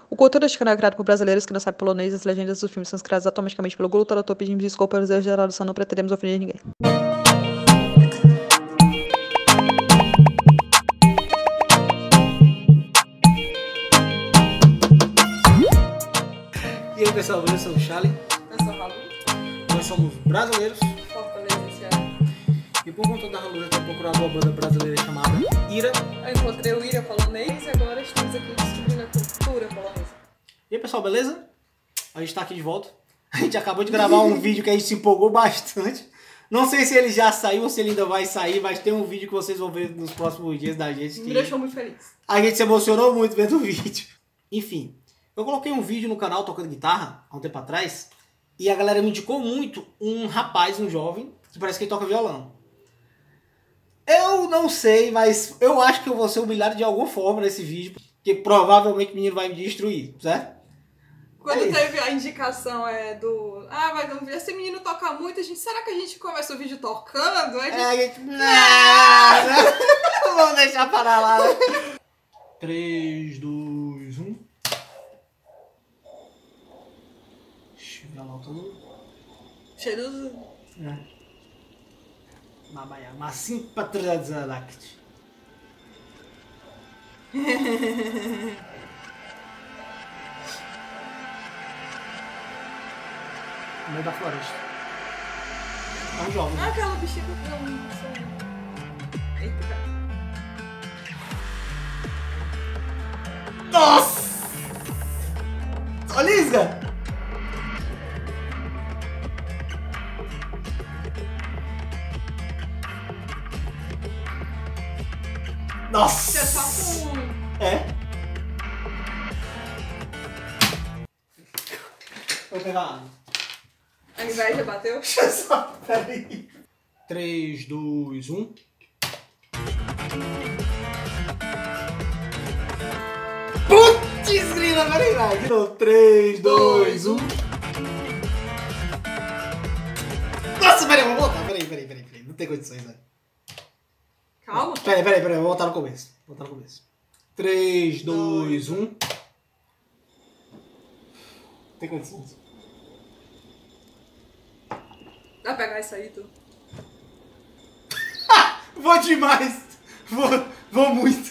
O Cultura deste canal é criado por brasileiros que não sabem polonês e as legendas dos filmes são criadas automaticamente pelo Google Tradutor. Pedimos desculpa pelos erros de tradução, não pretendemos ofender ninguém. E aí pessoal, eu sou o Charlie. Eu sou a Ralu. Nós somos brasileiros. Fortaleza, Ceará. E por conta da Ralu eu tenho procurado uma banda brasileira chamada Ira. Eu encontrei o Ira polonês e agora estamos aqui descobrindo a cultura polonesa. E aí pessoal, beleza? A gente tá aqui de volta. A gente acabou de gravar um vídeo que a gente se empolgou bastante. Não sei se ele já saiu ou se ele ainda vai sair, mas tem um vídeo que vocês vão ver nos próximos dias da gente. Me deixou muito feliz. A gente se emocionou muito vendo o vídeo. Enfim, eu coloquei um vídeo no canal tocando guitarra há um tempo atrás e a galera me indicou muito um rapaz, um jovem, que parece que ele toca violão. Eu não sei, mas eu acho que eu vou ser humilhado de alguma forma nesse vídeo, porque provavelmente o menino vai me destruir, certo? Quando teve a indicação do... Ah, vai ver, esse menino toca muito, será que a gente começa o vídeo tocando? A gente... Vamos deixar para lá. 3, 2, 1... Violão todo... Cheiroso. Mabaya, massim patradzalakt. No meio da floresta. É um jovem. Ah, aquela bichinha que eu não sei. Eita, cara. Nossa! Olha isso, cara! Nossa! Isso é só com... É? Vou pegar água. A inveja bateu? Deixa eu só... Peraí. 3, 2, 1... Putz, grila, peraí, vai. De novo. 3, 2, 1... Nossa, peraí, vamos voltar. Peraí. Não tem condições, velho. Calma. Peraí, vou voltar no começo. 3, 2, 1... Tem condições. Vai pegar isso aí, tu. Vou demais! Vou muito!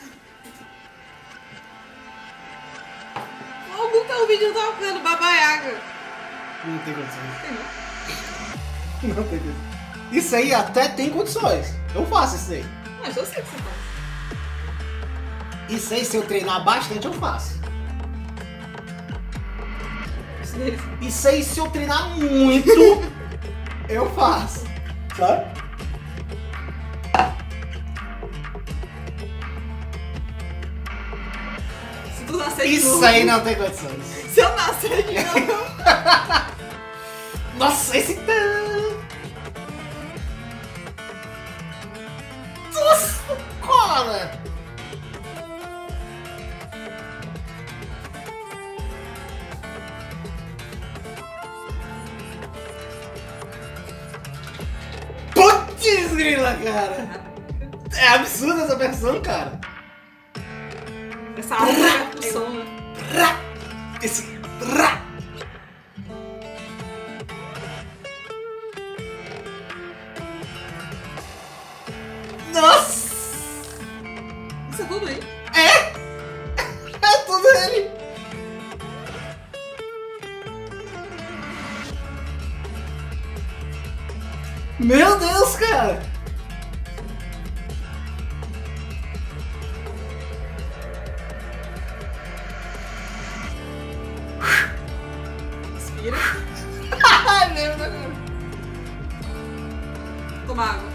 Vamos botar o vídeo tocando babaiaga. Não tem condições. Tem não? Não tem condições. Isso aí até tem condições. Eu faço isso aí. Mas eu sei que você faz. Isso aí, se eu treinar bastante, eu faço. Isso aí, se eu treinar muito, eu faço. Sabe? Se tu nascer de Isso novo... aí não tem condições. Se eu nascer de novo... Nossa, esse... Nossa, cara! Putz, grila, cara! É absurda essa versão, cara! Essa alta percussão, né? Esse... Nossa! Isso é tudo aí. É tudo ele! Meu Deus, cara! Respira. Ai, meu Deus! Toma água.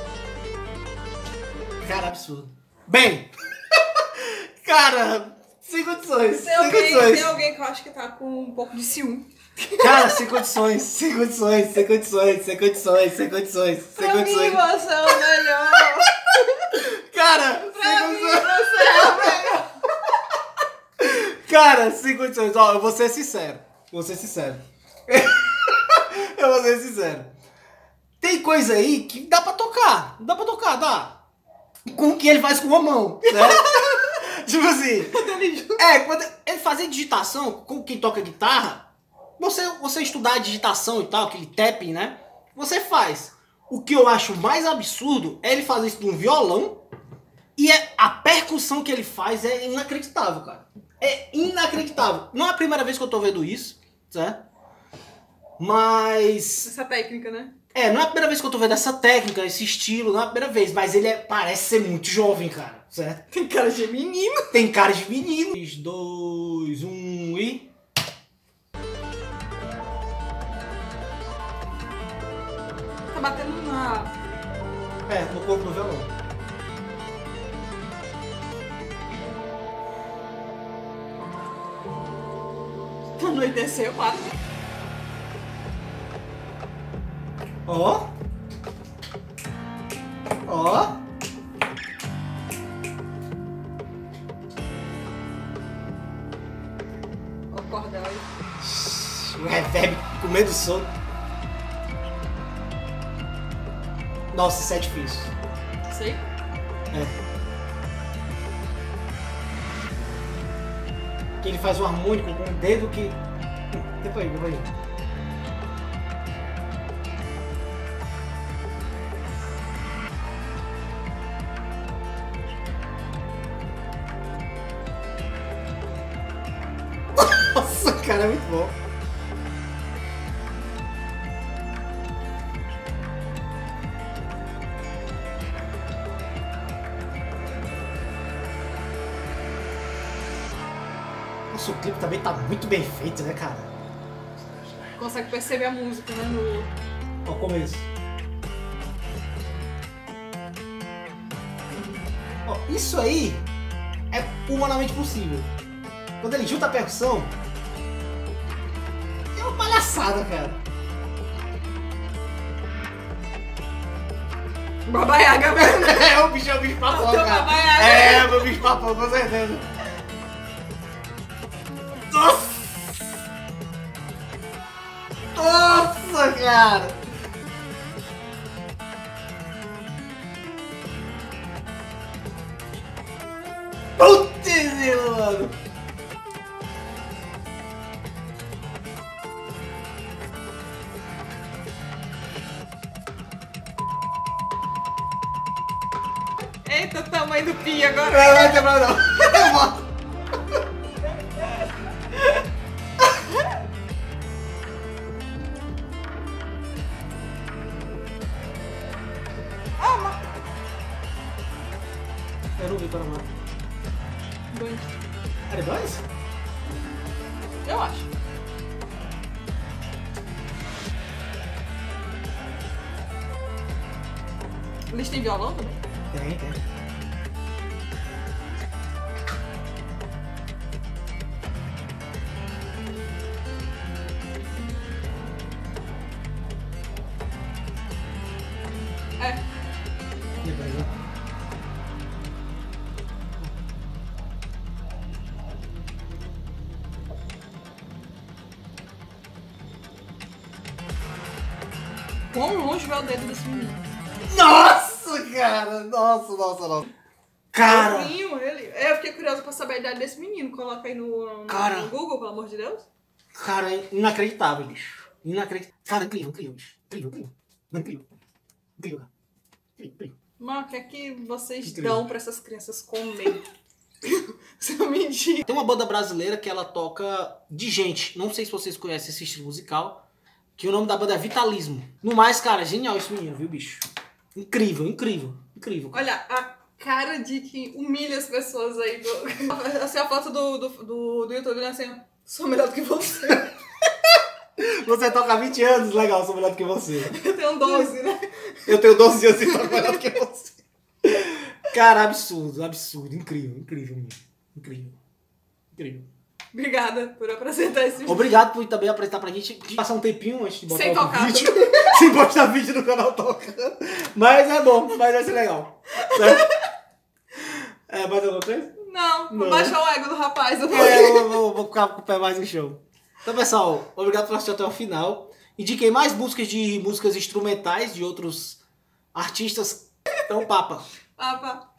Cara, absurdo. Bem, cara, Sem condições, Tem sem condições. alguém que eu acho que tá com um pouco de ciúme. Cara, sem condições, sem condições, sem condições, sem condições, sem condições, sem Pra mim condições. você é o melhor. Cara, sem Pra mim condições. você é o melhor. Cara, sem condições. Ó, eu vou ser sincero. Vou ser sincero. Eu vou ser sincero. Tem coisa aí que dá pra tocar. Dá pra tocar, dá. Com o que ele faz com uma mão, né? Tipo assim. Quando ele fazer digitação, com quem toca guitarra, você estudar a digitação e tal, aquele tapping, né? Você faz. O que eu acho mais absurdo é ele fazer isso num violão e a percussão que ele faz é inacreditável, cara. É inacreditável. Não é a primeira vez que eu tô vendo isso, certo? Mas... Essa técnica, né? não é a primeira vez que eu tô vendo essa técnica, esse estilo, não é a primeira vez. Mas ele parece ser muito jovem, cara, certo? Tem cara de menino. Tem cara de menino. 3, 2, 1 e... Tá batendo na... no corpo do violão. Anoiteceu, para. Ó. Ó. O cordel aí. O reverb com medo do som. Nossa, isso é difícil. Sei. Que ele faz um harmônico com o dedo que... Depois aí. Nossa, cara, é muito bom. Nossa, o clipe também tá muito bem feito, né, cara? Consegue perceber a música, né? No... Ó, o começo. Ó, isso aí é humanamente possível. Quando ele junta a percussão, é uma palhaçada, cara. Babaiaga mesmo. É o bicho papão, Teu cara. babaiaga. É, meu bicho papão, com certeza. Nossa! Nossa, cara! Putz, mano! Eita, o tamanho do pi agora. Não vai quebrar, não. Eu volto. Eu não vi para mais. Dois. Era dois? Eu acho. Eles têm violão também? Tem. É. Depois, né? Quão longe vai o dedo desse menino? Nossa, cara! Nossa. Cara! Novinho, ele. Eu fiquei curiosa pra saber a idade desse menino. Coloca aí no Cara. Google, pelo amor de Deus. Cara, é inacreditável, bicho. Inacreditável. Cara, incrível, bicho. Incrível, cara. Incrível. Mas o que é que vocês Incrível. dão pra essas crianças comer? Seu mendigo. Tem uma banda brasileira que ela toca de gente. Não sei se vocês conhecem esse estilo musical. Que o nome da banda é Vitalismo. No mais, cara, genial esse menino, viu, bicho? Incrível. Olha, a cara de que humilha as pessoas aí. Assim, a foto do YouTube, né? Assim, sou melhor do que você. Você toca há 20 anos, legal, sou melhor do que você. Eu tenho 12, né? Eu tenho 12 anos e toco melhor do que você. Cara, absurdo. Incrível, menino. Incrível. Incrível. Obrigada por apresentar esse vídeo. Obrigado por também apresentar pra gente. Passar um tempinho antes de botar Sem outro tocar. vídeo. Sem postar vídeo no canal tocando. Mas é bom, mas vai ser legal. Certo? Mais alguma coisa? Não, baixou o ego do rapaz. Eu Eu vou ficar com o pé mais no chão. Então, pessoal, obrigado por assistir até o final. Indiquei mais buscas de músicas instrumentais de outros artistas. Então, papa. Papa.